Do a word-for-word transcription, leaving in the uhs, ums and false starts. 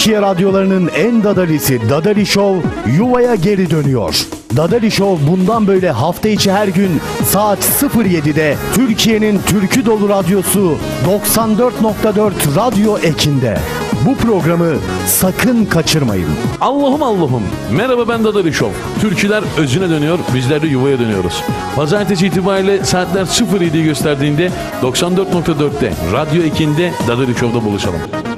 Türkiye radyolarının en dadalisi Dadali Show yuvaya geri dönüyor. Dadali Show bundan böyle hafta içi her gün saat sıfır yedide Türkiye'nin türkü dolu radyosu doksan dört nokta dört Radyo Ekin'de. Bu programı sakın kaçırmayın. Allah'ım Allah'ım. Merhaba, ben Dadali Show. Türküler özüne dönüyor, bizler de yuvaya dönüyoruz. Pazartesi itibariyle saatler sıfır yediyi gösterdiğinde doksan dört nokta dörtte Radyo Ekin'de Dadali Show'da buluşalım.